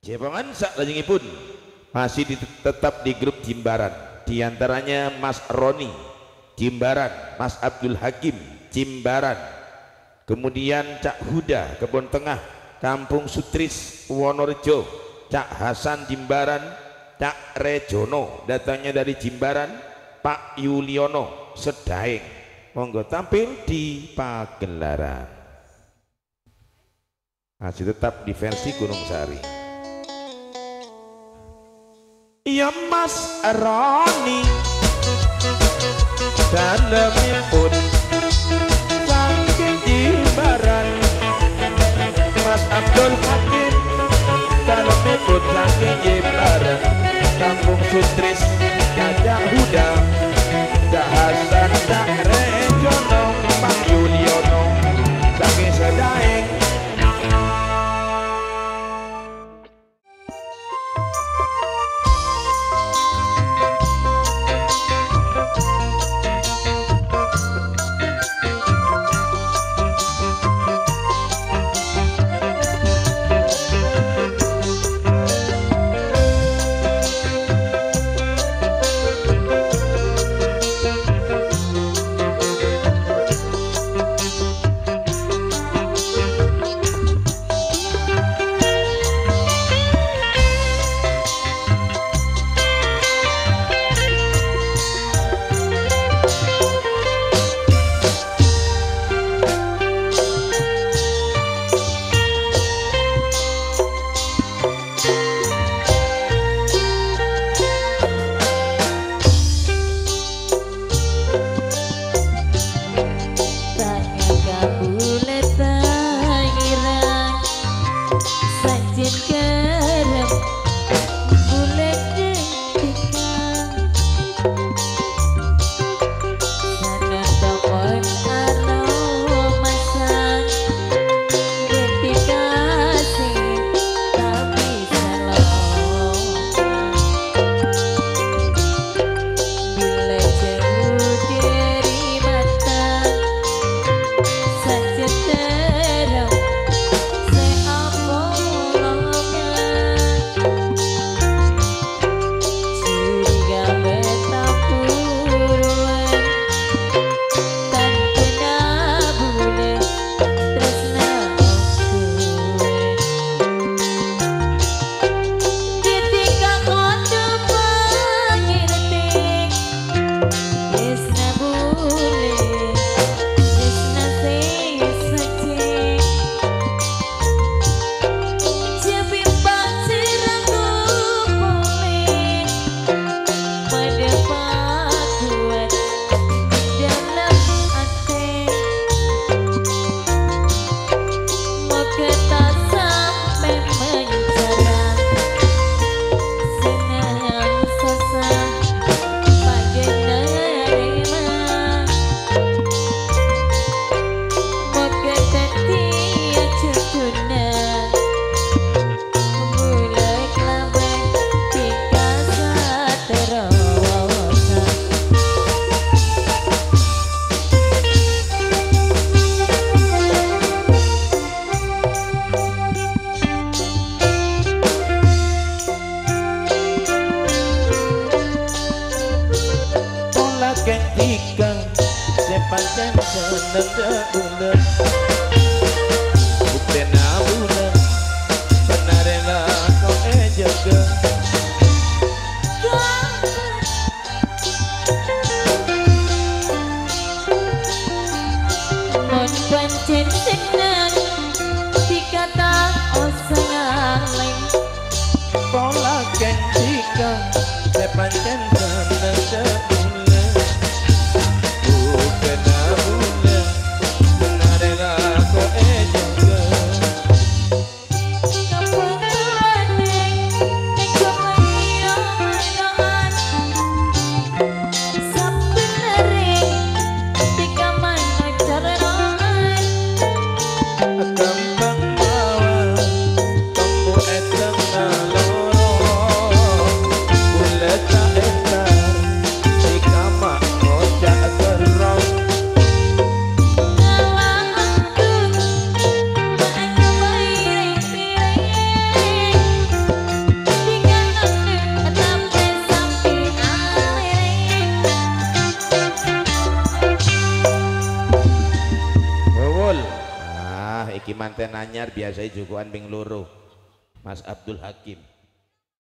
Jepangan saklajengipun masih tetap di grup Jimbaran, diantaranya Mas Roni Jimbaran, Mas Abdul Hakim Jimbaran, kemudian Cak Huda Kebon Tengah Kampung Sutris Wonorejo, Cak Hasan Jimbaran, Cak Rejono datangnya dari Jimbaran, Pak Yuliono Sedaeng, monggo tampil di pagelaran. Masih tetap di versi Gunung Sari. Ya Mas Roni dalemipun saking Jimbaran, Mas Abdul Hakim dalemipun saking Jimbaran, Kampung Sutris Cak Huda, Cak Hasan, Cak Rejono, Pak Yuliono saking Sedaeng. iki manten anyar biasanya jokoan ping loro Mas Abdul Hakim.